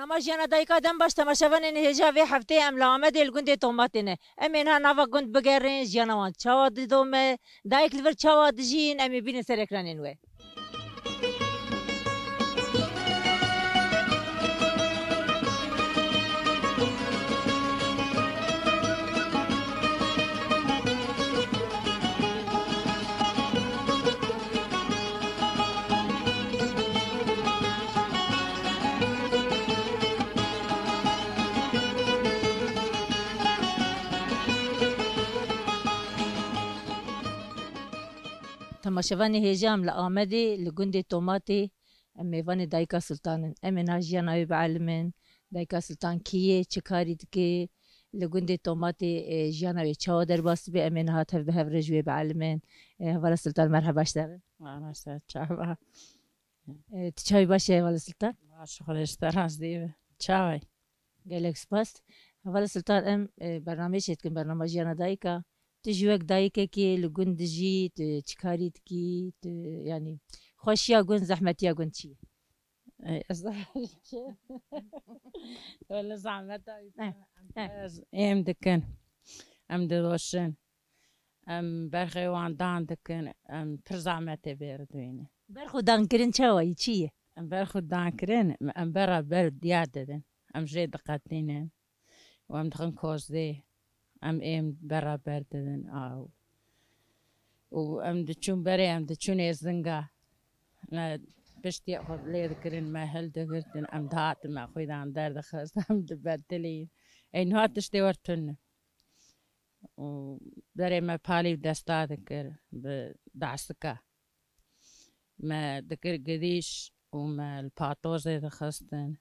برنامج جانا دایکا دم باش تماشاوان هجا و هفته ام لامد الگوند توماتینه ام اینها نوا گوند بگرین جانا وان چاواد دوم دایک لیور چاواد جین ام بین سر اکرانین و تماشاوان هجا ام لامد الگوند توماتی ام میوان دایکا سلطان ام اینها جانا بعلمن دایکا سلطان کیه چکاری دکی لگوند توماتی جانا چاو در باس به ام اینها تف به هفرجوی بعلمن والا سلطان مرحبا اشتغل أنا چاوا تشاوي باشه والا سلطان باش خودش تراس دیو چاوی قالك سباس والا سلطان ام برنامج يتكن برنامج جانا دايكا تجوك دايكا كي لقون دجي تشكاري تكي يعني خوشيا قون زحمتيا قون تشي ولا زعمت ام دكن ام دروشن ام برخي وان دان دكن ام برزعمت بيردوين برخو دان كرين شاوي تشي ام برخو دان كرين ام برا برد ياددن ام جيد قاتلين وام دخن كوزدي ام برا برددن او وام دچون بري ام دچون يزنگا لا بشتي اخذ لي ذكرن ما هل دغرتن ام دات ما خويدان درد خاص ام دبدلي اي نهات تشتي ورتن وبري ما بالي دستا ذكر بدعسكا ما ذكر قديش وما الباطوز خاصتن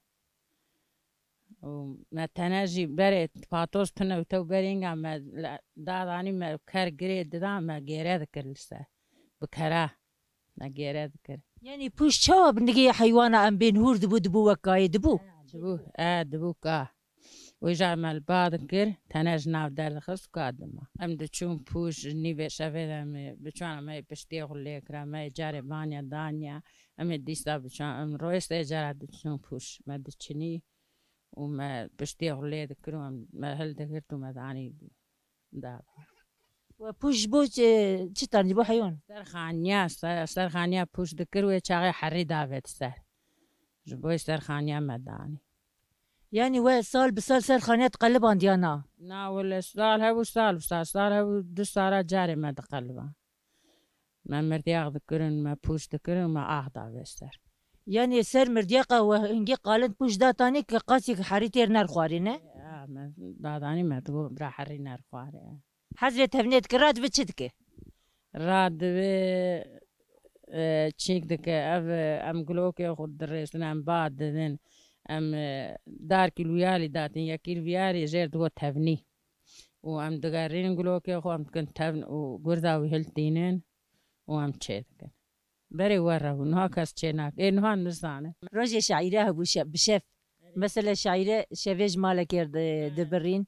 وما تناجي بري باطوز تنا وتو برينغا ما داداني ما كار قريد دا ما غير ذكر لسه بكراه ما غير ذكر يعني بوش شاوا بنجي حيوانا ام بين هور دبو وكاي دبو دبو ويجا مال بعض كر تناج ناو دار خص قادمة ام دچون بوش نيفي شافيدا مي بچوانا مي بشتي غليكرا مي جاري بانيا دانيا ام ديستا بچوان ام رويس جارا دچون بوش ما دچني وما بشتي غليد كرو ما هل دكرتو ما داني دا وبوش بوش چتان جبو حيوان سرخانيا بوش دكرو چاغي حري دافت سر جبوي سرخانيا ما داني يعني وسال بسال سر خانية تقلب عنديانا نا ولا سال هاو سال هاو دو سارة جاري ما تقلبا ما مرتياغ ذكرن ما بوش ذكرن ما أخضع بستر يعني سر مرديقة وهنجي قالت بوش داتاني كقاسي حريتير نار خوارينه ما داداني ما تقول برا حري نار خواري حزرة تفنيت كرات بتشدك راد بي تشيك دك ام قلوكي خود درسنا ام بعد دين ام دار كيلويالي داتن يا كيلويالي جير دو تفني وام دغارين قلوكي خو ام كنت تفن وغردا وهلتينن وام تشيدك بري ورا ونهاكس تشيناك اي نهان نسانه روجي شعيره بشف مثلا شعيره شفيج مالك يرد دبرين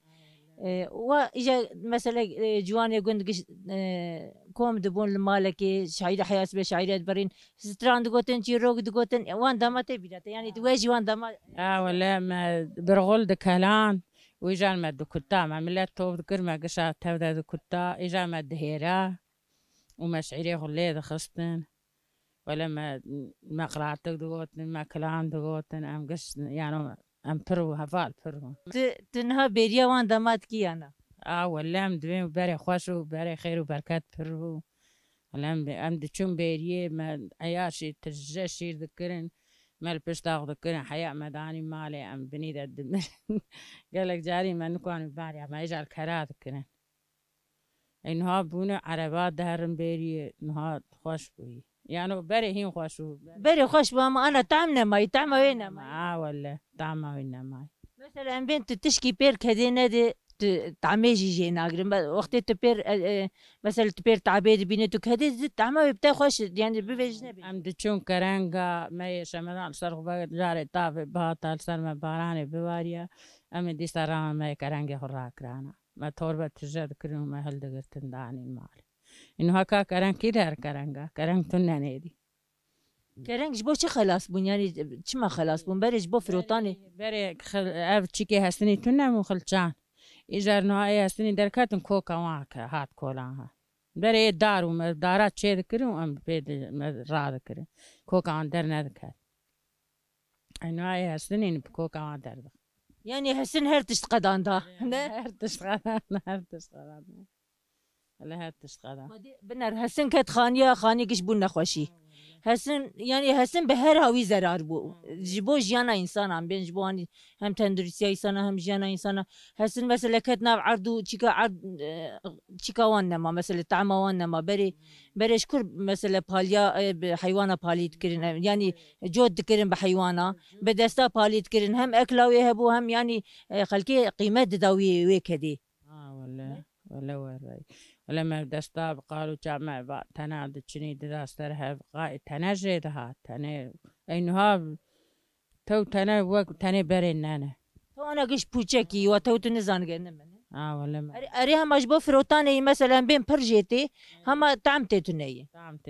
واجا مثلا جوان يقول كوم دبون المالكي شعيره حياس بشعيره دبرين ستران دقوتن جيروق دقوتن وان دامته بيدات يعني توجي وان دام ولا ما برغول دكالان ويجا ما دكتا ما ملات توب ذكر ما قشا تبدا دكتا اجا ما دهيرا وما شعيره غلي خصتن ولا ما قراتك دقوتن ما كلام دقوتن ام قش يعني ام برو هفال برو تنها بيريا وان دامات كي انا ولا ام دوين بري خوش وبري خير وبركات برو ولا ام دچون بيريه ما عياشي تجشي ذكرن ما البشتاغ ذكرن حياء مداني مالي ام بنيد الدم قالك جاري ما نكون باري ما يجعل كرا ذكرن انها بونه عربات دهرن بيريه نها خوش بوي يعني بري هين خوشو بري خوش ماما انا طعمنا ماي طعمه وين ماي ولا طعمه وين ماي مثلا بنت تشكي بير كدينا دي تعميجي جينا وقت تبير مثلا تبير تعبيد بينتو كهدي طعمه بتاع خوش يعني بيجنبي ام دچون كرنگا ما شمدان صرخ بغد جاري طاف بهاتا سلمى باراني بواريا ام دي سرا ما كرنگا خراكرانا ما توربه تجد كريم ما هل دغرتن داني مال انه هكا كرنگ كيدر كرنگا كرنگ تننيدي کرنگ جبو چه خلاص بون یعنی چی ما خلاص بون برش بو فروتانی بری اف چیکی هستنی تو نمو خلچان ایجار نهایی هستنی درکاتن کوکا واکه هات کولانها بری دارو دارات چه دکریم ام بید را دکریم کوکا آن در ندکر نهایی هستنی کوکا آن در دکر یعنی حسن هر تشت قدان دا نه هر تشتغل هر تشتغل لا هر تشتغل بنر حسن کت خانی کش بون نخوشی حسن یعنی حسن به هر هاوی ضرر بو جبو جیانا انسان هم بین جبو هم تندرستی انسان هم جیانا انسان حسن مثلا کت ناب عردو چیکا عرد چیکا وان نما مثلا طعم وان نما برش کر مثلا پالیا حیوانا پالید کرن یعنی جود کرن به حیوانا به دستا پالید کرن هم اکلاوی هبو هم یعنی خلکی قیمت داوی وی کدی ولا وراي ولما دستا قالوا جامع تنا دشني دراسترها قاعد تنا جيدها تنا انها تو تنا وقت تنا برين انا تو انا قش بوچکی و تو نزان گنه من ولا اري هم اجبو فروتاني مثلا بين برجيتي هم طعمتي تنيه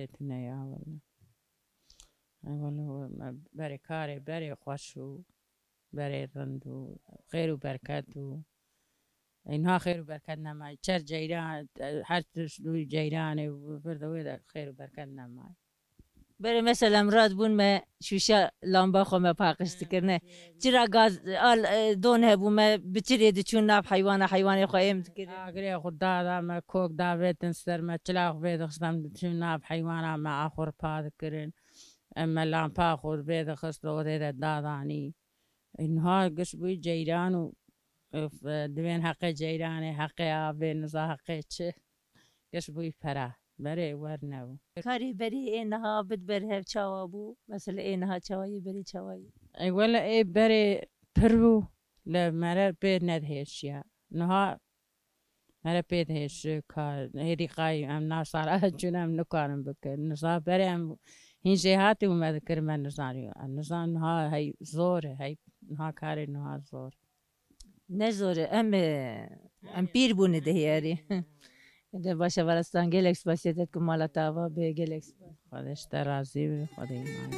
ولا بري كاري بري خوشو بري رندو خير وبركاته إنها خير وبركاتنا معي شر جيران حتى شلوي جيراني وبردوي خير وبركاتنا معي بري مثلا مراد بون ما شوشا لامبا خو ما باقش تكرنا جرا غاز دون هبو ما بتري دچون ناب حيوان خايم تكر اغري خدا ما كوك دافيت نستر ما تلاخ بيد خصم دچون ناب حيوان ما اخر باد كرن اما لام باخور بيد خصلو ده داداني إنها قش بي جيران دوين حق جيراني حق آبي نزا حق چه كش بوي فرا بري ورنو كاري بري إنها بتبرها بشوابو مثلا إنها شواي بري شواي اي ولا اي بري برو لمرر بيد ندهشيا نها مرر بيد هش كار هيدي قاي ام ناصار جنم نكارم بك نزا بري ام هين جهاتي وما ذكر من نزاريو النزا نها هي زور هي نها كاري نها زور نزور ام پیر بونه ده یاری ده باشه ورستان گلکس باشیدت که مالا تاوا به گلکس خودش در راضی به خودی ایمان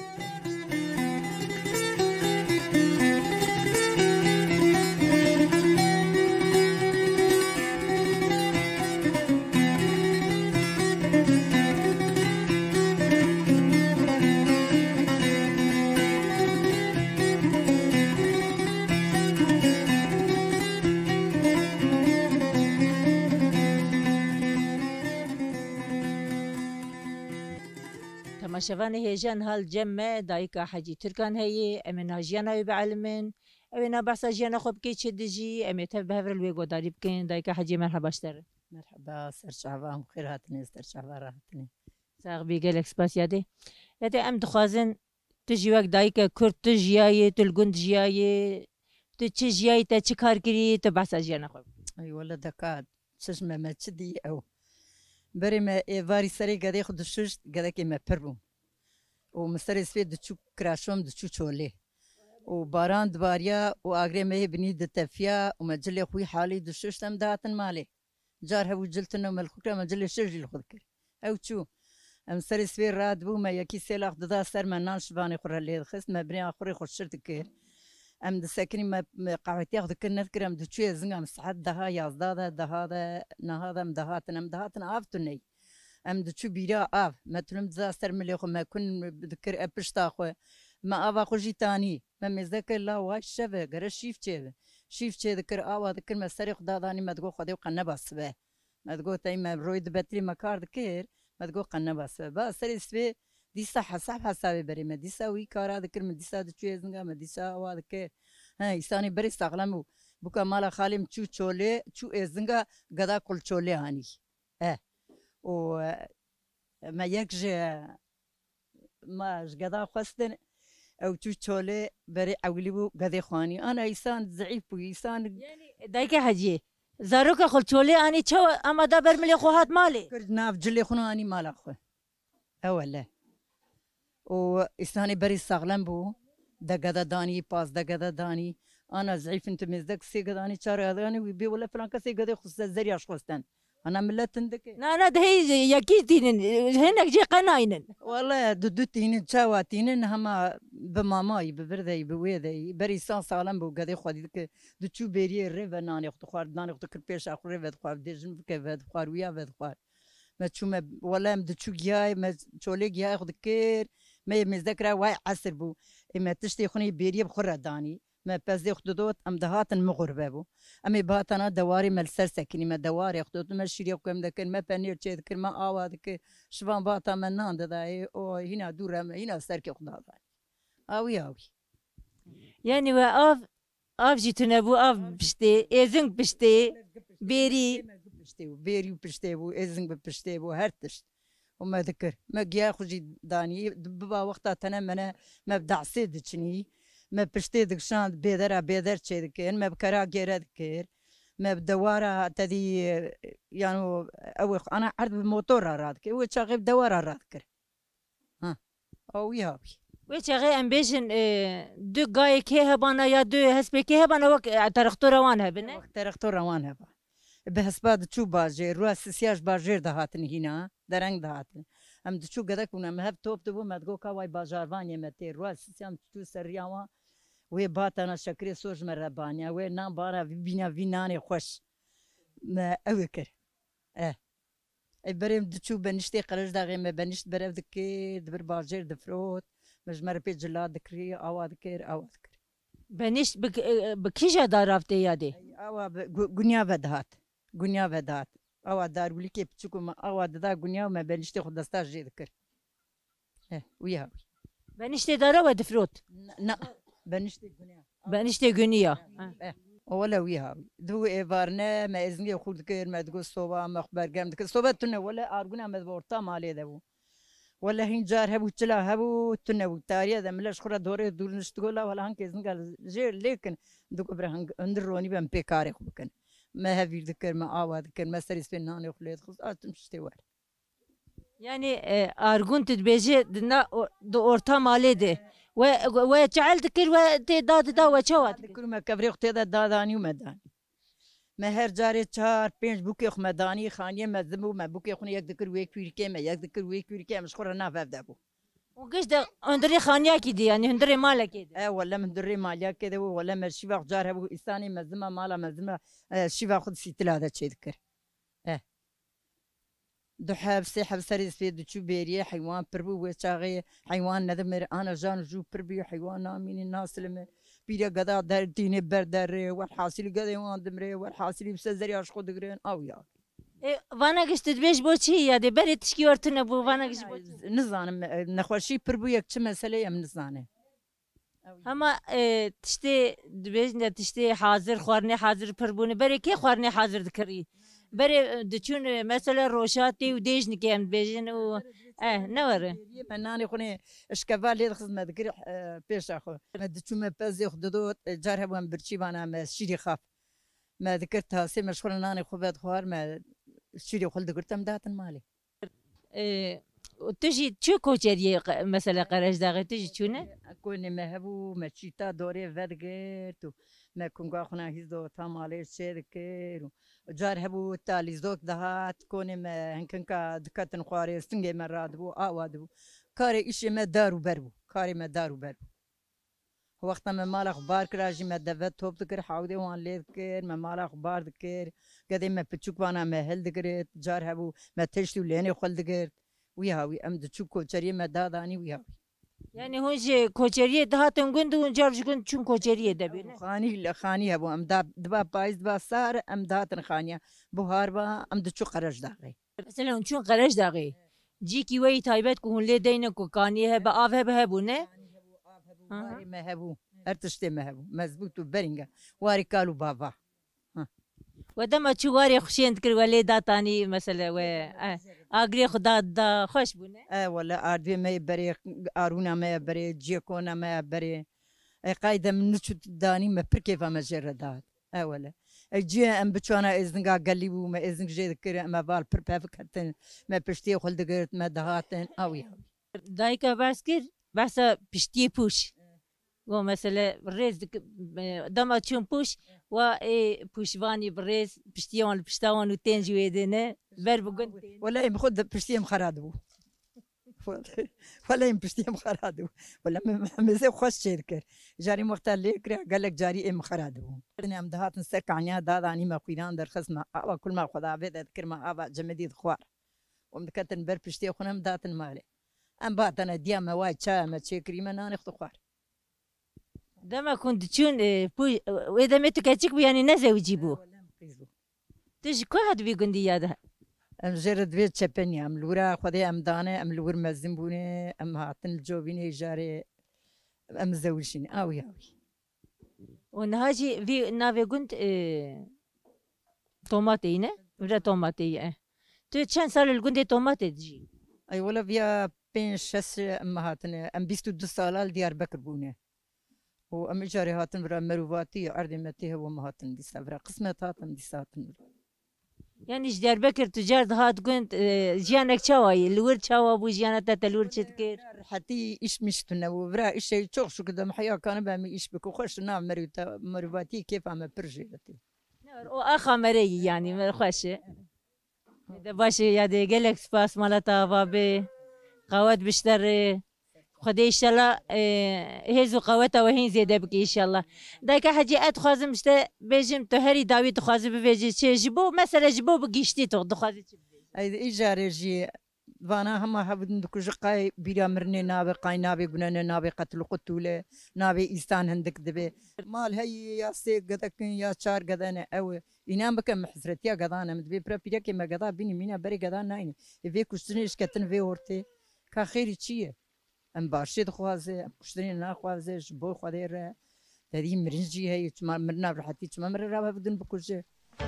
شوان هيجان هالجمع دايكا حجي تركان هي امنا جيانا بعلمن امنا بحثا جيانا خوب كي تشدجي امتا بهفر الويغو داري بكين دايكا حجي مرحبا اشتر مرحبا سر شعبان خير هاتني سر شعبان راحتني ساغ بيقال اكسباس يادي ام دخوازن تجي وقت دايكا كرد تجياي تلقند جياي تجياي تشكار كري تبحثا جيانا خوب اي والله دكاد سجمة ما تشدي او بري ما فاري سري قد ياخد الشوش قد ما بربو ومستر سفيد دتشو كراشوم دتشو تشولي وباران دباريا واغري ما بني دتفيا ومجلي خوي حالي دشوش تم داتن مالي جار هبو جلتنا ملخوكا مجلي شرجي الخذكر او تشو مستر سفيد راد بو ما يكي سيلاخ ددا سر ما نانش باني خور اللي خص ما بني اخري خشرت كير ام دسكني ما قاعدتي اخذ كن نذكر ام دتشو زنقا مسحد دها يازدادا دهادا نهادا مدهاتن ام دهاتن افتني ام دچو بیرا آف مترم دزاستر ملی خو ما کن بذكر ابشتا خو ما آوا خو جیتانی ما مذكر لا واش شبه غره شیف چه ذكر آوا ذكر ما سری خدا دانی ما تقول خدای قنه بس به ما تقول تای ما روید بتری ما کار ذكر ما تقول قنه بس به سری سوی دیسا حسابي بري ما دیسا وی کارا ذكر ما دیسا دچو زنگا ما دیسا آوا ذكر ها ایسانی بری استغلمو بوکا مالا خالم چو چوله چو زنگا غدا کل چوله هانی و ما يكجي ما قدا خستن او تشولي بري عوليبو قدا خواني انا انسان ضعيف وانسان يعني دايكا حجي زاروك خل تشولي اني تشو اما دا برملي خوات مالي كردنا جلي خنو اني مال اخو اولا و انساني بري ساغلم بو دا قدا داني باس دا قدا داني انا ضعيف انت مزدك سي قداني شار هذاني ويبي ولا فلان كسي قدا خص زرياش خستن أنا ملتن دك نا ده هي يكيتين هناك جي قناينن والله دودتين شاواتين هما بماماي ببردي بويدي بري سان سالم بو قدي خدي دك دتشو بيري ريفا ناني اخت خوار ناني اخت كربيش اخو ريفا خوار ديجن كيف خوار ويا فد خوار ما تشو ما ولا مدتشو جاي ما تشولي جاي اخد كير ما مذكره واي عسر بو اما تشتي خوني بيري بخره داني ما بس اخت دوت ام دهاتن مغربه بو امي باتنا دواري ملسر سكني ما دواري اخت دوت ما شيري كم دكن ما بنير تشي دكن ما اوا دك شوان باتا منان داي او هنا دور هنا سركي خدا اوي اوي يعني اف جيتنا بو اف بشتي ازن بشتي بيري بيري بشتي ازن بشتي هرتش وما ذكر ما جا خجي داني بابا وقتها تنا منا ما بدع سيد تشني ما بشتي دك شان بيدر تشي دكين ما بكرا غير دكير ما بدوارة تدي يعني او انا عرض بالموتور رادك هو شاغب دوارة رادك ها او ياوي ويش غي ام بيجن دو جاي كي هبانا يا دو هسبي كي هبانا وقت ترختو روان هبنا وقت رختو روان هبا بهسباد تشو باجير راس سياج باجير دهاتن هنا درنگ دهاتن ام تشو قدك ونم هب توب تبو مدگو كواي باجارواني متي راس سيام تشو سرياوا وي باتنا شكري سوج مربانيا وي نام بارا بينا فيناني خوش ما اوكر بريم تشو بنشتي قرج داغي ما بنشت برف دكي دبر باجير دفروت مجمر بي جلاد دكري او ذكر بنشت بكيجا دارافتي يادي او غنيا بدات او دار ولي كيف تشوكم او دا غنيا ما بنشتي خد دستا جي ذكر ويا بنشتي دارا ودفروت لا بنشتي غنيا بنشتي غنيا ولا ويا دو ايفارنا ما ازني خود كير ما تقول صوبا مخبر قام دك صوبا تنا ولا ارغنا مدورتا مالي دبو ولا هين جار هبو تلا هبو تنا وتاريا ذا ملاش خرا دوري دور نشتغل ولا هنك ازن قال جير لكن دوك برهن اندروني بام بيكاري خبكن ما هفي ذكر ما اوا ذكر ما سريس فنان خليت خص تمشتي وار يعني ارغون تدبيجي دنا دو اورتا مالي دي و جعل ذكر و تداد دا وچوات ذكر ما كبري اختي داداني ومداني ما هر جاري 4 5 بوكي خ مداني خانيه مذمو ما بوكي خوني يك ذكر ويك فيركي ما يك ذكر ويك فيركي مش خور ناف دابو وقش ده هندري خانيا كي دي يعني هندري مالك كده ولا من دري ماليا كده ولا ما شيفا جار ابو انساني مزمه مالا مزمه شيفا خد سي ثلاثه شي ذكر دو حبسي حبسري في دو بيري حيوان بربو وشاغي حيوان ندمر انا جان جو بربي حيوان نامين الناس لما بيرا قدا در ديني بردر والحاصل قدا وان دمري والحاصل بسزري اشخو دغرين او يا وانا قشت تبيش بوشي يا دي بري تشكي ورتنا بو وانا قشت نزانم نخوشي بربو يك تش مساله يم نزانه اما تشتي دبيش تشتي حاضر خوارني حاضر بربوني بري كي خوارني حاضر ذكري بري دچون مثلا روشاتي وديج نكيم بيجن و نور مناني خوني اشكفالي خدمه ذكر بيش اخو دچون ما بازي خدودو جار هبان برشي بانا ما شيري خاف ما ذكرتها سي مشغول ناني خوبات خوار ما شيري خل ذكرتم داتن مالي تجي تشو كوچري مثلا قرش داغي تجي تشونه اكون ما هبو ما تشيتا دوري فدغيرتو ما كون خنا هيزو تامالي شيركيرو جار هبو تالي زوك دهات كوني ما هنكن كا دكاتن خواري سنجي مراد بو اواد كاري اشي ما دارو بربو كاري ما دارو بربو وقت ما مال اخبار كراجي ما دفت توب ذكر حاودي وان لي ذكر ما مال اخبار ذكر قديم ما بتشوك وانا ما هل ذكرت جار هبو ما تشتو ليني خل ذكرت وياوي ام دتشوك كوچري ما داداني وياوي يعني هونجي كوچري دهاتن گند و جارج گند چون كوچري دبينه خاني هبو ام دبا بايز دبا صار ام داتن خانيا بوهار با ام دچو قرش داغي مثلا چون قرش داغي جيكي وي تايبت كون لي دينه كو كاني هبا اف هبا هبونه ما هبو ارتشتي ما هبو مزبوط برينغا واري كالو بابا ودما تشواري خشين تكر ولي داتاني مثلا و اغري خدا دا خوش بونه ولا اردي ما يبري ارونا ما يبري جيكونا ما يبري قايده من نشو داني ما بركي فما جردات ولا جي ام بتشانا ازنقا قلبو ما ازنق جي ذكر ما بال بربافكتن ما بشتي خل دقرت ما دهاتن اويا دايكا باسكر بس بشتي بوش و مثلا الريز دما تشون بوش و بوشواني بالريز بشتيون بشتاون وتنجي ويدنا بربقن ولا يمخد بشتيم خرادو ولا بشتيم خرادو ولا مزه خوش شركه جاري مختار ليك قال لك جاري ام خرادو انا ام دهات نسك عنيا داداني ما قيدان در خصم ابا كل ما خدا بيد اذكر ما ابا جمديد خوار ومكتن بر بشتي خنم داتن مالي ام باتنا ديما واي تشا ما تشكري ما ناخذ خوار دما كنت تشون واذا متى كاتشك يعني نزا ويجيبوه تجي كل هاد بيقول لي هذا ام جرد بيت شبني ام لورا خدي ام دانه ام لور مزنبوني ام هاتن الجوبيني جاري ام زوجين اوي ونهاجي في نافي كنت طوماطينه ولا طوماطيه تو كان صار الجندي طوماطي تجي اي ولا فيا بين شس ام هاتن ام 22 سال ديار بكر بونه وام جاري هاتن برا مرواتي ارض متي هو مهاتن دي سفرا قسمت هاتن دي ساتن يعني جدار بكر تجار هات كنت جيانك شواي الورد شوا ابو جيانا تلور تشتكير حتى ايش مشتنا وبرا ايش يتشوخ شو كذا محيا كان بامي ايش بك وخش نعم مرواتي كيف عم برجيتي واخا مري يعني خوش اذا باش يا دي قالك سباس مالتا بابي قوات بشتري خدي ان شاء الله هزو قوته وهين زياده بك ان شاء الله دايك حاجي اتخازم مشتا بيجم تهري داوي تخازم بيجي جبو مثلا جبو بقيشتي تخازم اي ايجاري جي فانا هما هبدن دكو جقاي بيرا مرني نابي قاي نابي قنانا نابي قتل قتوله نابي إيستان هندك دبي مال هي يا سي قدك يا شار قدانا او ينام بك محزرت يا قدانا مدبي برا بيرا كي ما قدا بيني مينا بري قدانا ناين في كشتنيش كتن في ورتي كخيري تشيه ام باشي دخوازه كشتني ناخوازه جبو خدير تدي مرنجي هي مرنا برحتي ما مر راه بدن بكوجه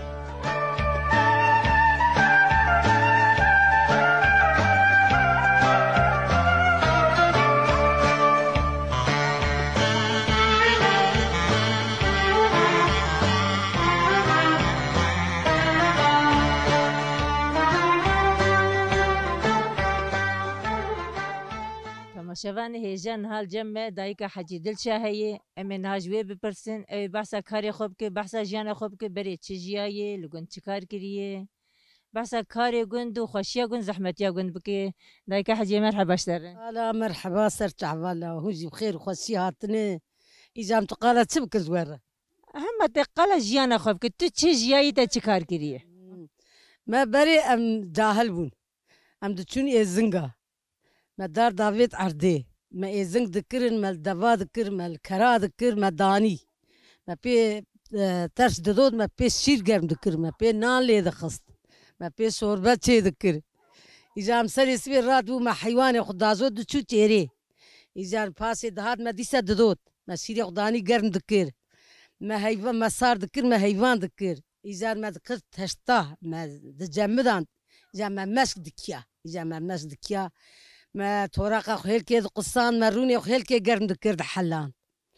شواني هيجان هالجمع دايكا حجي دلشا هي امن هاجوي ببرسن اي بحثا كاري خوبك بحثا جانا خوبك بري تشجياي لغن تشكار كريه بحثا كاري غند وخشيا غند زحمتيا غند بكي دايكا حجي مرحبا اشتر لا مرحبا سرت عبالا هوجي بخير وخشياتني اذا متقالت سبك زوره هم تقال جانا خوبك تشجياي تشكار كريه ما بري ام جاهل ام دتشوني ازنقا ما دار دافيد عردي ما إيزنك ذكرن ما الدفا ذكر ما الكرا ذكر ما داني ما بي ترس دودود ما بي شير جام ذكر ما بي نان لي دخست ما بي شوربة شيء ذكر إذا مسري سبي رادو ما حيوان خدازود دشو تيري إذا باسي دهات ما ديسا دودود ما شيري خداني جرم ذكر ما هيفان ما صار ذكر ما هيفان ذكر إذا ما ذكرت هشتا ما دجمدان إذا ما ماسك دكيا إذا ما ماسك دكيا ما توراق خيل كي قصان مروني خيل كي قرن ذكر حلان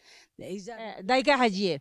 دايكا حجيه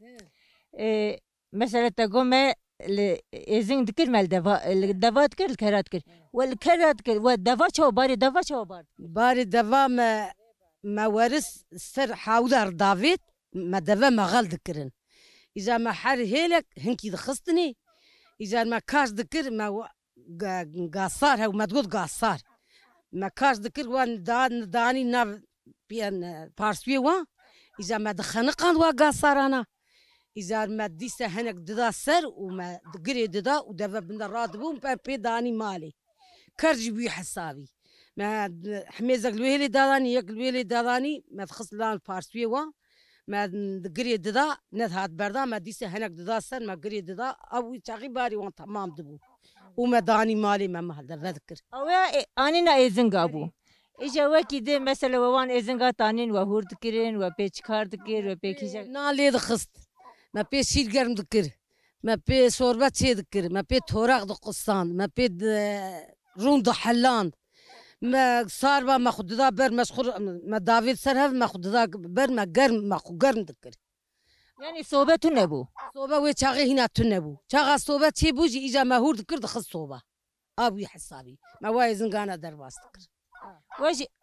مثلا تقوم إذن ذكر مال الدفا ذكر الكرات كر والكرات كر والدفا شو باري دفا شو باري دفا ما ورث سر حاودر دافيد ما دفا ما غل ذكرن إذا ما حر هيلك هنكي دخستني إذا ما كاش ذكر ما قاصار هو ما تقول قاصار ما كاش ذكر وان داني ناف بيان بارسوي وان إذا ما دخنقان وقاصار أنا إذا ما ديسه هنك ددا سر وما دقري ددا ودفا بنا راتبون بي داني مالي كرج بي حسابي ما حميزك الويلي داداني يك الويلي داداني ما تخص لان بارسوي وان ما دقري ددا نذهات بردا ما ديسه هنك ددا سر ما قري ددا أو تاغي باري وان تمام دبو وما داني مالي ما مهل ذكر أو أنا نا إزنقابو إجا وكي دي مثلا وان إزنقا تانين وهور ذكرين وبيش كار ذكر وبيكيجا نالي دخست ما بي شير قرم ذكر ما بي شوربة شي ذكر ما بي توراق دقصان ما بي رون حلان ما صار ما خددا بر مسخور ما دافيد سرهف ما خددا بر ما قرم ما قرم ذكر يعني صوبة تنبو صوبة ويشاغي هنا تنبو شاغا صوبة شي بوجي إجا ما هور ذكر دخل صوبة أبوي حسابي ما وايزن قانا درباس ذكر واجي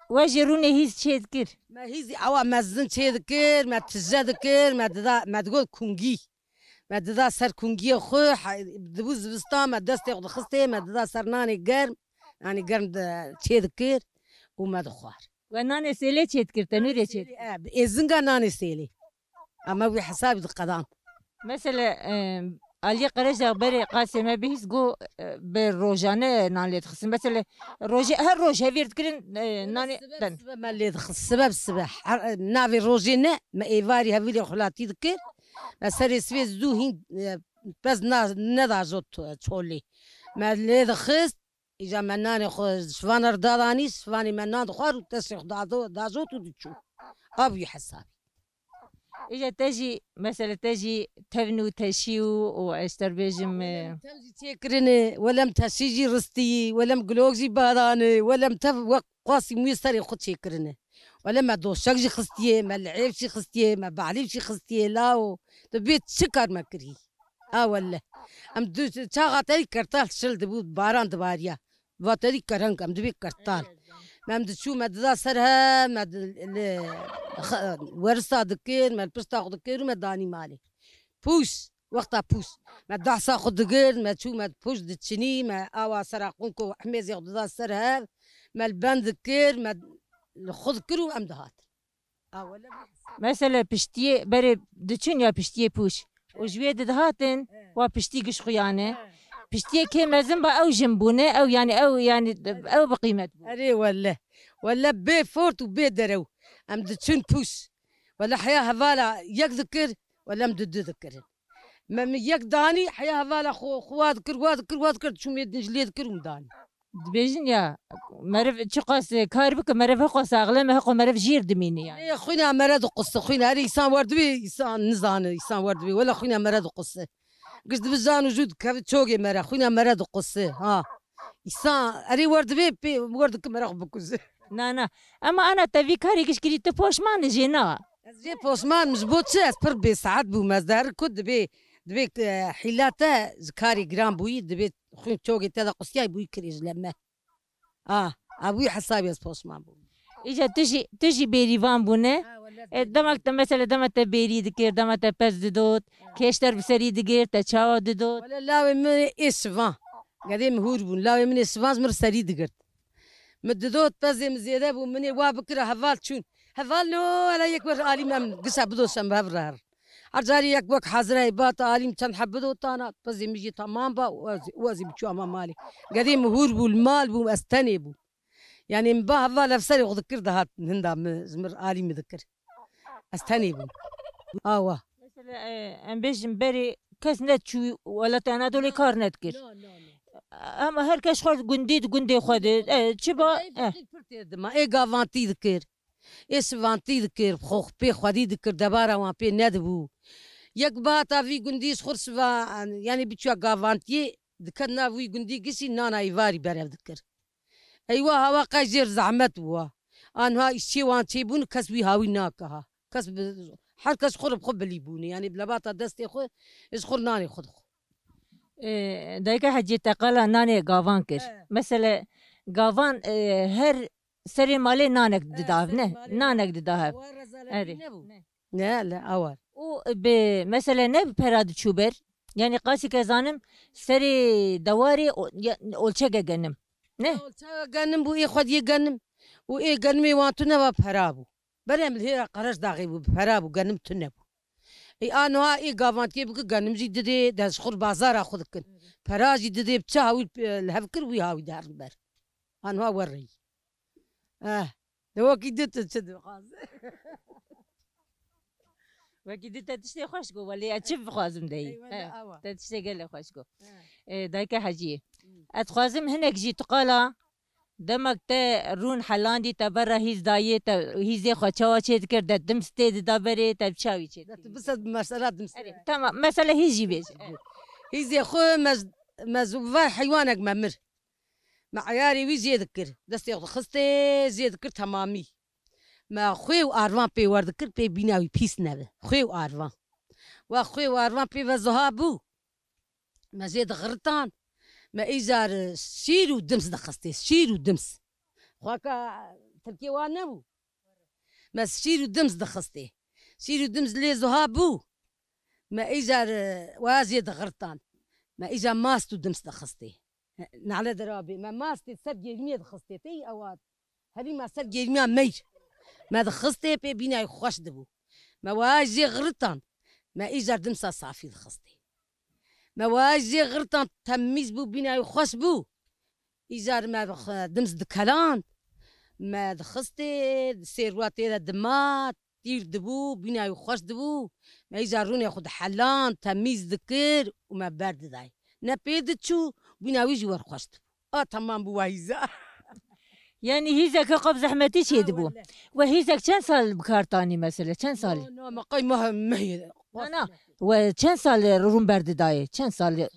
وجروني هيز شيد كير ما هيزي عوا ما زن شيء ذكر ما تجا ذكر ما تقول كونجي ما ددا سر كونجي خو دبوز بستا ما دست ياخذ خستي ما ددا سر ناني قرم يعني قرم شيء ذكر وما دخوار وناني سيلي شيد كير تنوري شيد إزنقا ناني سيلي أما بحساب القدام مثلا علي قريش بري قاسمة بهيس جو بالروجانة ناني تخصم مثلا روجي هر روج هفير تكرين ناني دن ما اللي السبب نافي روجينا ما إيفاري هفيري خلاتي ذكر سر سويز دو هين بس ندا زوت تولي ما اللي دخست إذا ما ناني خو شفان رداداني شفاني ما نان دخار تسيخ دازوت ودتشو أبي حسابي إجا تجي مثلا تجي تبنو تشيو وأشتر بيجم تمشي تكرني ولم تشيجي رستي ولم جلوجي باراني ولم تف قاسي ميسري خد شكرني ولا ما دوشكجي خستيه ما لعبشي خستيه ما بعليبشي خستيه لا تبيت شكر ما كري ولا ام دو تاغاتي كرتال شل دبو باران دباريا واتري كرنك ام دبي كرتال ما مدشو ما ددا سرها ما ورثة دكير ما بستا دكير ما داني مالي بوش وقتها بوش ما دعسا خد دكير ما تشو ما بوش دتشني ما اوا سراقونكو حميزي ددا سرها ما البان دكير ما خد كرو ام دهات ولا مثلا بشتيه بري دچون يا بشتيه بوش وجوية دهاتن وبشتي قش خيانة بشتيه كي زنبا أو جنبونه أو يعني أو بقيمة أري ولا بي فورت وبي درو أم دتشون بوش ولا حياة هفالا يك ذكر ولا أم دد ذكر ما يك داني حياة هفالا خواد كر شو ميد نجلي ذكر ومداني بيجن يا مرف تشقاس كاربك مرف قص أغلى هقو مرف جير دميني يعني يا خوينا مرض قصة خوينا هري إنسان وردبي إنسان نزان إنسان وردبي ولا خوينا مرض قصة قصد بزان وجود كيف تشوقي مرة خوينا مرض قصة ها إنسان هري وردبي وردك مرة بكوزة نا أما أنا تبي كاري كش كريت تبوش ما نجينا زي بوسمان مزبوط شيء أسبر بساعات بومزدار كود دبي حيلاته زكاري جرام بوي دبي خوين تشوقي تدا قصياي بوي كريج لما أبوي حسابي بوسمان بوي إجا تجي بيريفان بونه دمك مثلا دمت بيري دكير دمت بس ددوت كيشتر بسري دكير تشاو ددوت ولا لا من إسفان قاعدين مهور بون لا من إسفان مر سري دكير مددوت بس زيادة بون مني وابكر هفال شون هفال نو على يكبر عالم من قصة بدو سام بهرر أرجاري يكبر حزرة بات عالم كان حبدو تانا بس ميجي تمام با وازي بتشو أمام مالي قاعدين مهور بون المال بون أستني بون يعني مباه هفال أفسري وذكر دهات هندا مزمر عالم ذكر أستني بون مثلا أم بيجم بري كاس نتشو ولا تانا دولي كار نتكر أما هر كاش خود جندي خود شبا ما إيه قافانتي ذكر إيه سفانتي ذكر خوخ بي خودي ذكر دبارة وان بي ندبو يك باتا في جندي سخر سفا يعني بتشوا قافانتي ذكرنا في جندي قسي نانا يفاري برا ذكر أيوة هوا قاجر زعمت بوا أنها إشي وان تيبون كسبي هاوي ناكها كسب حر كس خرب خب اللي بوني يعني بلباطة دستي خو إسخر ناني خد دايكا حجي تقالا ناني قافان كر مثلا قافان هر سري مالي نانك ددافنه نانك دداهب لا أول مثلا نب براد شوبر يعني قاسي كزانم سري دواري أولشاقة جنم نه أولشاقة جنم بو إيه خد يجنم وإيه جنمي وانتنا ببرابو بريم الهيرة قرش داغي ببرابو جنم تنبو اي انا اي قافانتي بك جنم زي ددي داس خور بازار اخذكن فراجي ددي بتاوي الهفكر ويهاوي دار بر انا وري لو كيدت تشد خاص وكيدت تشتي خوشكو ولا تشوف خازم داي تشتي قال خوشكو دايكا حجي اتخازم هناك جي تقالا دمك تا رون حلاندي تبرا هيز دايه هيز خو تشوا تشد كرد دمستي دبري تبشاوي تشد بس مساله دمس تمام مساله هيجي بيج هيز خو مزوفا حيوانك ممر معياري ويزي ذكر دستي خستي زي ذكر تمامي ما خوي وارفان بي ور ذكر بي بيناوي بيس نبه خوي وارفان واخوي وارفان بي وزهابو ما زيد غرطان ما إيزار شيرو دمس دخستي شيرو دمس خواكا تركي وانبو ما شيرو دمز دخستي شيرو دمز لي زهابو ما إيجار وازي دغرطان ما إيجا ماستو دمز دخستي نعلى درابي ما ماستي سرجي المية دخستي تي أواد هذي ما سرجي المية مير ما دخستي بي بينا يخوش دبو ما واجي غرطان ما إيجار دمسا صافي دخستي ما واجي غرطان تميز بو بينا يخوش بو إيجار ما دمز دكالان ما دخستي سيرواتي دمات تير دبو بينا يخوش دبو ما يجارون ياخد حلان تميز ذكر وما برد داي نبيد تشو بينا ويجي ورخوش دبو تمام بوايزا يعني هيزك قبض زحمتي شي دبو وهيزك كان سال بكارتاني مثلا كان سال ما قاي ما هي انا وكان سال روم برد داي كان سال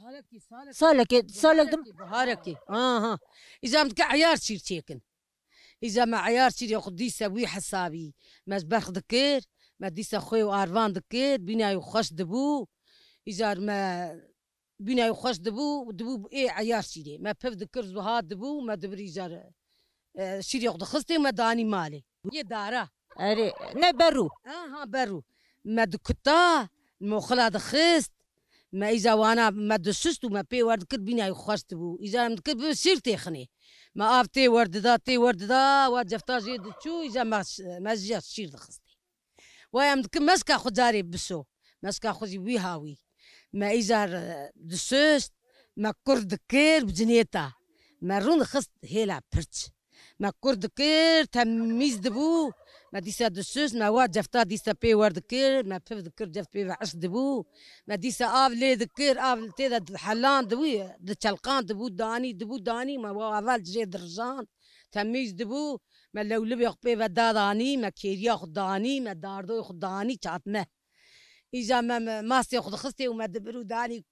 سالك دم بهاركي اذا متك عيار تصير تيكن إذا ما عيار شي ياخد ديسا وي حسابي ما باخ ذكر ما ديسا خوي وارفان ذكر بينا يخش دبو إذا ما بينا يخش دبو بإيه عيار شي ما بف ذكر زهاد دبو ما دبري جار شي ياخد خستي ما داني مالي يا دارا اري نبرو برو ما دكتا المخلا دخست ما إذا وانا ما دشست وما بي ورد كر بينا يخش دبو إذا متكر بسير تخني ما أفتي ورد دا وجفتا جيد تشو إذا ما جات شير دخستي ويا متكر مسكا خداري بسو مسكا خدي ويهاوي ما إذا دسست ما كرد كير بجنيتا ما رون خست هيلا برتش ما كرد كير تميز دبو ما ديسا دسوس ما واد جفتا ديسا بي ورد كير ما بيف ذكر جفت بي عش دبو ما ديسا آف لي ذكر آف تيدا حلان دبو دتشلقان دبو داني ما وافال جي درجان تميز دبو ما لو لبي يخبي داني ما كيريا خداني ما داردو خداني شاتمه إذا ما ماسي ياخد خستي وما دبرو داني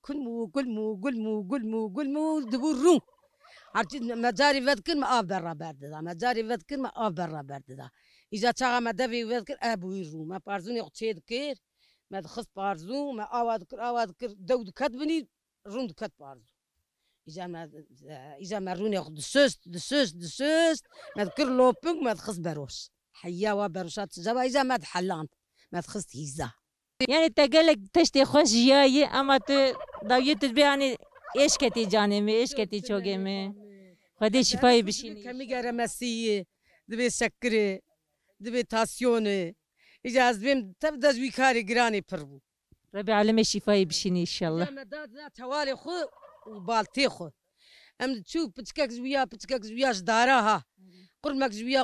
كلمو دبو الروم عرفتي ما جاري فذكر ما آف برا برد دا ما جاري فذكر ما آف برا برد دا إذا تشاغا ما دبي فذكر أبو يرو ما بارزون ياخد شي ذكر ما دخست بارزو ما أوادكر دود كتبني رون دكت بارزو إذا ما رون ياخد دسوست ما ذكر لوبنج ما دخست بروس حيا وبروسات زبا إذا ما تحلانت ما دخست هيزا يعني تقلك تشتي خوش جاي اما داويت تبيعني ايش كتي جانمي ايش كتي شوقمي خدي شفاي بشيني كمي غرمسي دبي سكري دبي تاسيوني اذا ازبم تبدا زوي كاري جراني بربو ربي علمي شفاي بشيني ان شاء الله مداد توالي خو وبالتي خو ام تشوف بتكك زويا داراها قرمك زويا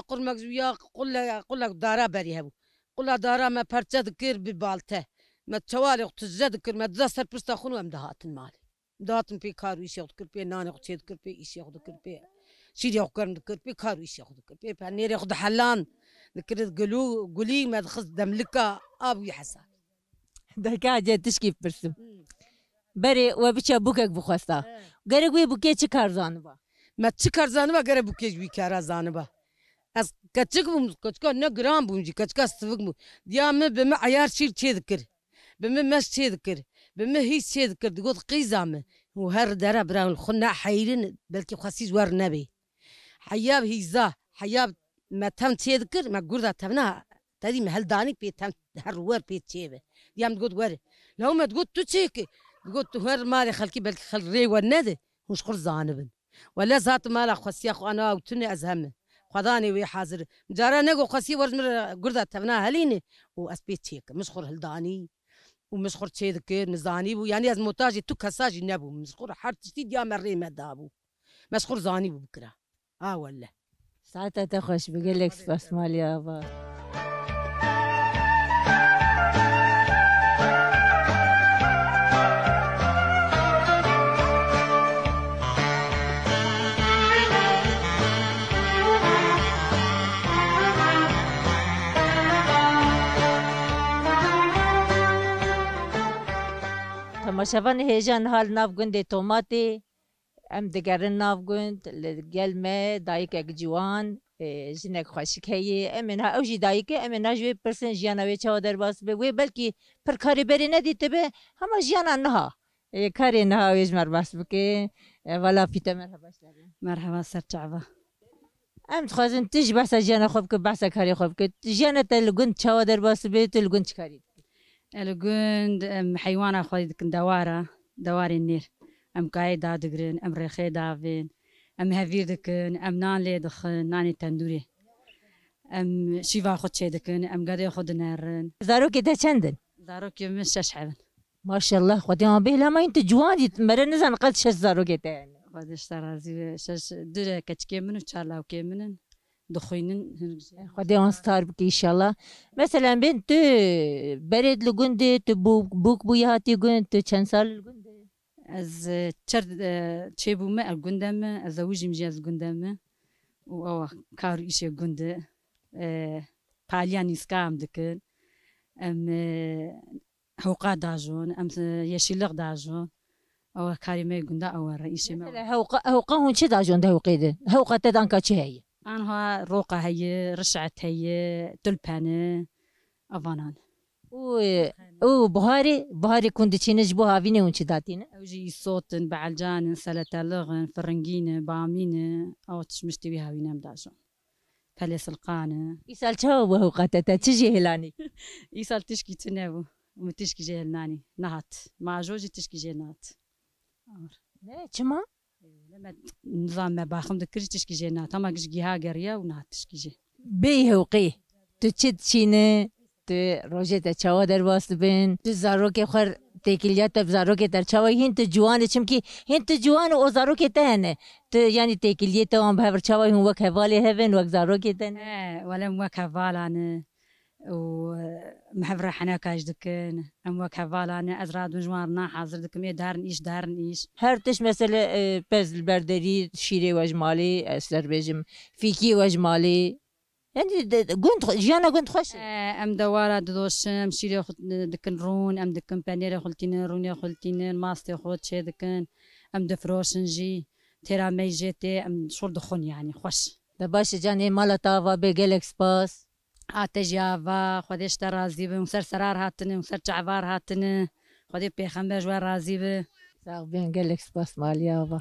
قل لك دارا بري هبو قل دارا ما برتا ذكر ببالته ما توالي تزذكر ما تزسر بستا خنو ام دهات المال دهات بي كارو يش يذكر بي نان يذكر بي يش يذكر بي سيدي يذكر بي كارو يش يذكر بي فنير ياخذ حلان ذكرت قولي ما تخص دملكا ابو حسن ده قاعد تشكي برسم بري وبيشا بوكك بخواستا قرقوي بوكي چكار زانبا ما چكار زانبا قرق بوكي بيكارا زانبا از كتشك بوم كتشك نجرام بومجي كتشك استفقمو ديام بما عيار شير تذكر بما مش تذكر بما هي تذكر تقول قيزامه وهر درا برا الخنا حيرن بلكي خاسيز ور نبي حياب هيزا حياب ما تم تذكر ما قردا تبنا تدي محل داني بي تم هر ور بي تشيبه ديام تقول ور لو ما تقول تشيك تقول هر مالي خلكي بلكي خل ري والندى مش خر زانبن ولا ذات مال خسيا خو انا وتني ازهمه خداني وي حاضر جارا نقو خسي ورمر قردا تبنا هليني واسبيت تشيك مسخر هلداني ومسخر تشيذكر مزاني بو يعني از موتاجي تو كساجي نبو مسخر حرت جديد يا مري ما دابو مسخر زاني بو بكره ولا ساعتها تخش بقول لك سباس مال يابا تماشاوان هیجان حال ناف گند توماتی ام دگرن ناف گند گل ما دایک اگ جوان جنک خوشک هی امن ها اوجی دایک امن ها جوی پرسن جیانا وی چادر باس به وی بلکی پر کاری بری ندیته به همه جیانا نها کاری نها ویج مر باس بکه ولا پیت مرحبا مرحبا سرچعبه ام تخوازن تج بحث جانا خوب که بحث کاری خوب که جانا تلگون چاوا در باس به تلگون چکاری الجند حيوانة خالد كن دواري النير أم قايد دادقرن أم رخي دافين أم هفير دكن أم نان لي دخن ناني تندوري أم شيفا خود شي دكن أم قادي خود نارن زاروکی تا چندن داروك يوم ششحبن ما شاء الله خودی ما به لما انت جوانی مرة نزن قد شش زاروکی تا خود اشترازي شش دره كتكي منو تشارلاو كي منن دخوينن خودی آن ستار بکی انشالله مثلا بین تو برید لگونده تو بوک بوی هاتی گوند تو چند سال لگونده از تشرد تشيبو ما الجندم الزوج مجاز جندم و كار إيش جند بالياني سكام دكن أم هوقا داجون أم يشيلق داجون أو كاريمة جندا أو رئيس ما هوقا هون چه داجون ده هوقيده هوقا تدان کا چه هي أنها روقة هي رشعت هي تلبانة أفانان او بهاري كنت تشينج بو هافيني ونش داتينا أوجي صوت بعلجان سلطة لغن فرنجينة بامينة أو تشمشتي بها وينام داجون فليس القانة يسال شو وهو قتتا تجي هلاني يسال تشكي تنابو ومتشكي جيل ناني نهات مع جوجي تشكي جيل نهات لا كما لما نظام ما باخم دكري تشكي جيل نهات أما كشكي هاجريا ونهات تشكي جيل بيه وقيه تشد شينه تو روزه چاوا در واست بین تو زاروک خور تکیلیات زاروک در چاوا هین تو جوان چمکی هین تو جوان او زاروک تهنه تو یعنی تکیلیت هم بهر چاوا هم وک حوالی هفن وک زاروک تهنه ولا وک حوالانه و محبر حنا كاج دكن ام وك حوالانه ازراد وجوارنا حاضر دكم دارن ايش هر تش مثلا پز البردری شیره وجمالی استر بجم فيكي وجمالی يعني قنت جانا قنت خوش ام دوارة دوش ام شيري دكن رون ام دكن بانيري خلتين روني خلتين ماستي خلت شي دكن ام دفروشنجي تيرا ميجيتي ام شور دخون يعني خوش دباش جاني مالا تافا بجالكس باس تجافا خديش ترازي بمسر سرار هاتني مسر جعفار هاتني خدي بيخمبر جوار رازي به ساق بين جالكس باس ماليافا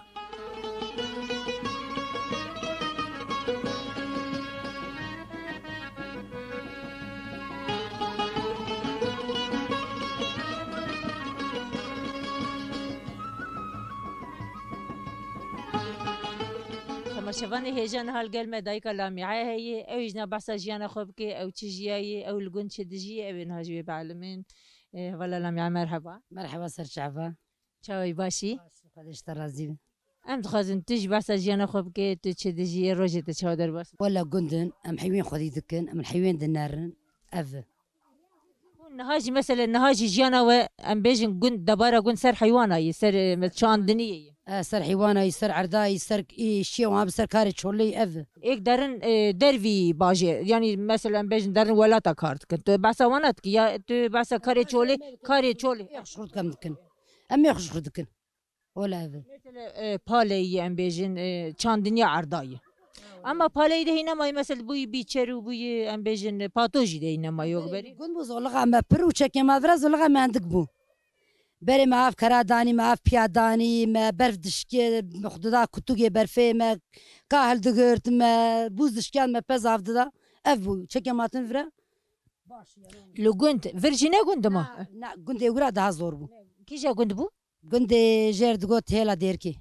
شوفاني هيجان هالقل ما دايكا لامعة هي أو يجنا بحثا جيانا خوبكي أو تجياي أو القن تشدجي أو إنها جوي بعلمين ولا لامعة مرحبا سر شعبا شاوي باشي خديش ترازي أم تخازن تج بحثا جيانا خوبكي تشدجي روجي تشاودر بس ولا قندن أم حيوين خدي دكن أم الحيوين دنارن أف نهاجي مثلا نهاجي جيانا وأم بيجن قند دبارة قند سر حيوانا يسر متشان دنيا سر حيوانا يسر عرداي يسر شيء وما بسر كاري شولي اف إيك دارن درفي باجي يعني مثلا بيجن دارن ولا تكارت كنت بحثا وانات يا تو بحثا كاري شولي يخشرد كم دكن أم يخشرد دكن ولا اف مثلا بالي أم بيجن شان دنيا عرداي اما بالي ده هنا ما مثلا بوي بيتشرو بوي ام بيجن باتوجي ده هنا ما يوغبري قول بو زولغا ما برو تشكي ما فرز زولغا ما عندك بو بري ما اف كراداني ما اف بياداني ما برف دشكي مخدودا كتوغي برفي ما كاهل دغرت ما بوز دشكان ما بزاف دا اف بو تشكي ما تنفرا لو قنت فيرجينا قنت ما لا قنت يقرا ده زور بو كيجا قنت بو قنت جيرد قوت هيلا ديركي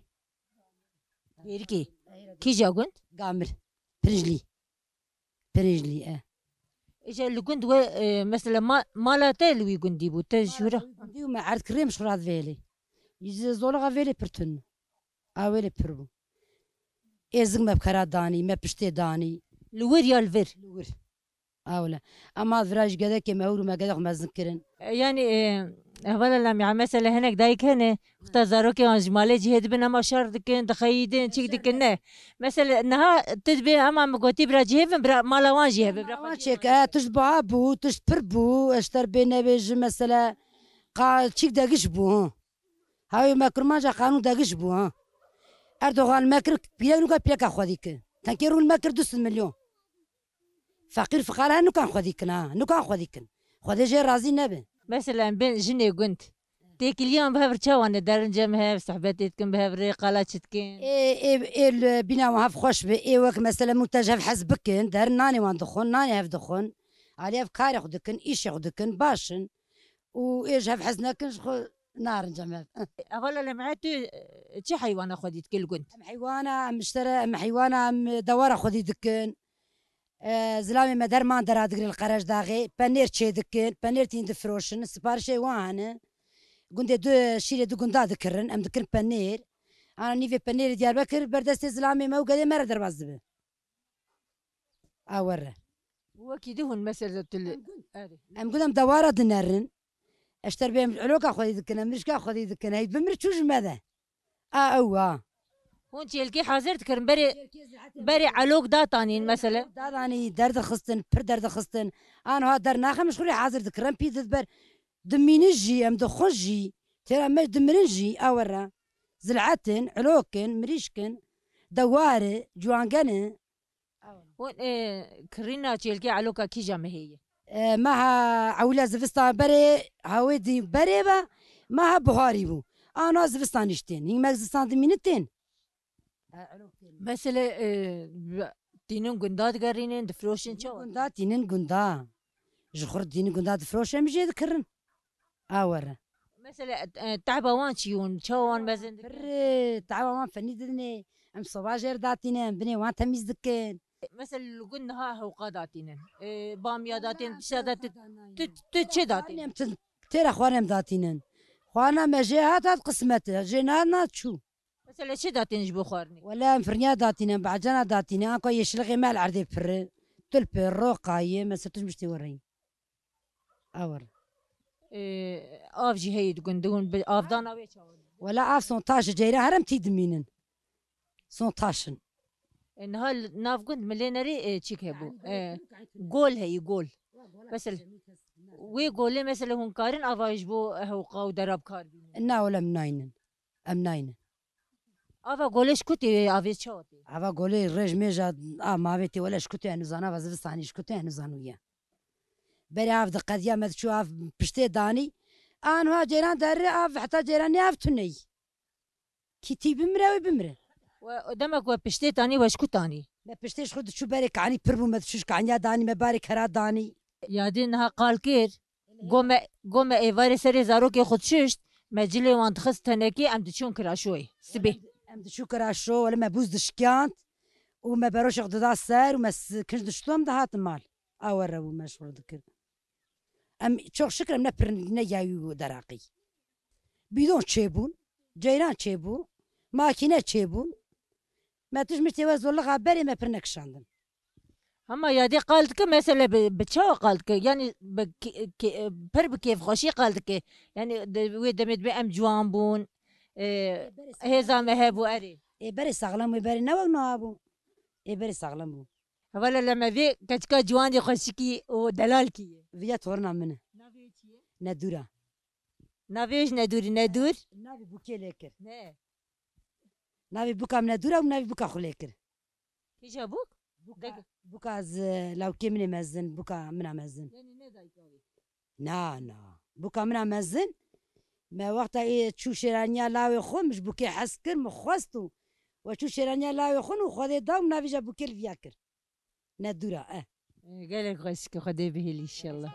كيجا قنت قامر برجلي اجا اللي قنت مثلا ما لا تلوي قندي بو تجورا ديو ما عرض كريم شراد فيلي يجي زولغا فيلي برتن اويلي بربو ازغ ما بكرا داني ما بشتي داني لور يا الفير لور اولا اما فراج قدا كما هو ما قدا ما ذكرن يعني اولا لما مثلا هناك دايك هنا اختزارو كي انجمالي جهد بنا ما شرط كن تخيدين تشيك دكنه مثلا نها تدبي اما مقوتي برا جهب برا مالا وان جهب برا تشيك تشبع بو تشبربو اشتر بينا بيج مثلا قال تشيك داقش بو هاي ما كرماجا قانون داقش بو ها اردوغان ماكر بيانو بيك اخوذيك تنكيرو الماكر 200 مليون فقير فقراء نو كان خذيكنا نو كان خذيكن خذي جي رازي نبي مثلا بين جني قنت تيكليان بهبر تشوان درنجم هاف صحبتكم بهبر قالات تكين إيه بنا وهاف خوش بإيه وك مثلا منتج هاف حسبكن دار ناني وان دخون ناني هاف دخون علي أفكار ياخدكن إيش ياخدكن باشن وإيش هاف حزنكن شخو نار جمال أولا لمعتو تشي حيوان خديت كل كنت أم حيوانة أم مشترى أم حيوانة أم دوارة خدي دكن زلامي مدار ما درا دقري القراش داغي بانير تشي دكن بانير تين دفروشن سبارشي وانا قندي دو شيري دو قندا ذكرن أم ذكر بانير أنا نيفي بانير ديال بكر بردست زلامي ما وقدي مرة درب الزبن أورا وكيدهن مثلا أم قدام دوارة دنرن أشتر بهم علوكا خذي ذكنا مرشكا خذي ذكنا هيد بمرشوش ماذا أوه وانت يلقي حاضر تكرم بري علوك داتانين مثلا داتاني درد خستن بر درد خستن أنا هاد در ناخم مش خلي حاضر ذكرن بيد بر دمينجي أم دخنجي ترى ما دمرنجي أورا زلعتن علوكن مريشكن دوارة جوانجن كرينا تيلقي علوكا كي جامع هي معها عولا زفستان بري هاودي بري با معها بخاري بو أنا زفستان يشتين هي ما زفستان دمينتين مثلا تينن قندات قرينين دفروشن شو قندات تينن قندا جخر تينن قندات دفروشن مجي ذكرن أورا مثلا تعبوان شيون شوان مزن بري تعبوان فني دلني أم صباجر داتينن بني وان تميز دكين مثلا قلنا ها هو قاداتين باميا داتين شادات تتشي داتين ترى خوانم داتينن خوانا مجيهات قسمته جينا تشو مثلا شي داتين جبو خورني ولا فرنيا داتينن بعجنا داتينن اكو يشلغي مال عردي بر تلبي الرقايه ما ستش مش تورين اور افجي هيد قندون افدانا ويش ولا اف 18 جيره هرم تيدمينن 18 ان هال ناف قند ملينري تشيك هبو قول هي قول مثلا وي قول مثلا هون كارن افايج بو هو قاو درب كار انا ولا مناين امناين افا قولش كنتي افي تشوتي افا قولي رج ميجا ما بيتي ولا شكوتي انا زانا بزستاني شكوتي انا زانويا بري اف دقديا ما تشوف اف بشتي داني انا جيران دار اف حتى جيراني اف تني كتي بمراوي بمره ودمك وبشتي تاني وشكو تاني ما بشتيش خد شو بارك عني بربو ما تشوش كعنيا داني ما بارك هرا داني يا دينها قال كير قوم ايفاري سري زاروكي خد ششت ما جلي وانت خست هناكي ام تشون كرا شوي سبي ام تشو كرا شو ولا ما بوز دشكانت وما باروش ياخذ دا السار وما كنش دشتوم دهات المال اورا وما شغل ذكر ام تشوخ شكرا من نيايو دراقي بدون تشيبون جيران تشيبون ماكينه تشيبون ما تجمش تواز والله غابري ما برنكشاندن اما يا دي قالتك مثلا بتشو قالتك يعني برب كيف خوشي قالتك يعني ويدمت بام جوانبون هذا ما هابو اري بري سغلم وبري نو نابو بري سغلم ولا لما في كتكا جواني خوشكي ودلالكي فيا تورنا منه ندورا نافيش ندور نادي بوكي ليكر نافي بوكا من ندورا ونافي بوكا خليكر كيش ابوك بوكا لو كي مني مزن بوكا منا مزن نا بوكا منا مزن ما وقت تشو شيرانيا لاوي خون مش بوكي حسكر مخوستو وتشو شيرانيا لاوي خون وخذي داو نافي جا بوكي الفياكر ندورا قالك غسك خدي به ان شاء الله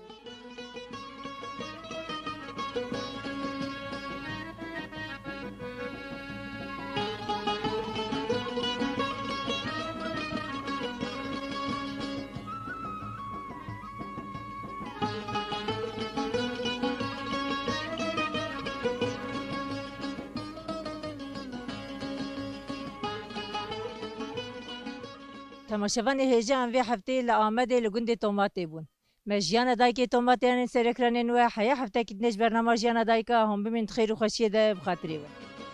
تماشافاني هيجان في حفتي لآمده لقندي توماتي بون مجيانا دايكي توماتي يعني سركرانين وحيا حفتي كتنش برنامج جانا دايكا هم بمن خير وخشيه ده بخاطري